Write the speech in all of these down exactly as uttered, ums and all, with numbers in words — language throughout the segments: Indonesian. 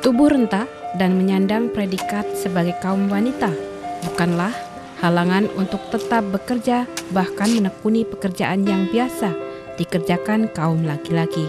Tubuh renta dan menyandang predikat sebagai kaum wanita bukanlah halangan untuk tetap bekerja, bahkan menekuni pekerjaan yang biasa dikerjakan kaum laki-laki.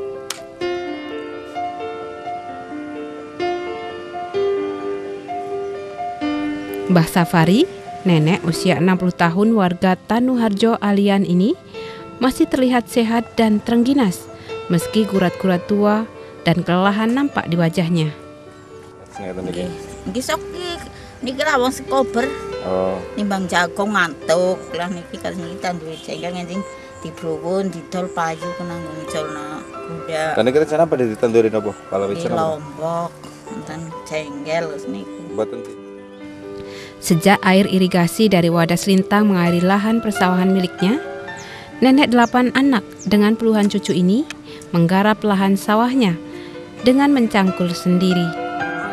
Mbah Safari, nenek usia enam puluh tahun warga Tanuharjo Alian ini masih terlihat sehat dan terengginas meski gurat-gurat tua dan kelelahan nampak di wajahnya. Nggih, nggih sok niki lawang sekober. Oh. Nimbang jagung ngantuk, lah niki kan niki tanduwe jengkel ngenting dibruwun didol payu kenang ngiculna kuda. Kan niki rencana apa ditanduri napa? Kalau di Lombok, enten jengkel niku. Mboten. Sejak air irigasi dari Wadas Lintang mengairi lahan persawahan miliknya, nenek delapan anak dengan puluhan cucu ini menggarap lahan sawahnya dengan mencangkul sendiri.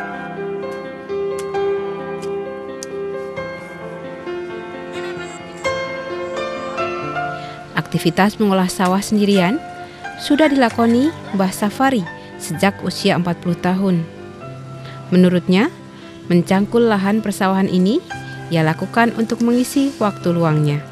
Aktivitas mengolah sawah sendirian sudah dilakoni Mbah Safari sejak usia empat puluh tahun. Menurutnya, mencangkul lahan persawahan ini ia lakukan untuk mengisi waktu luangnya.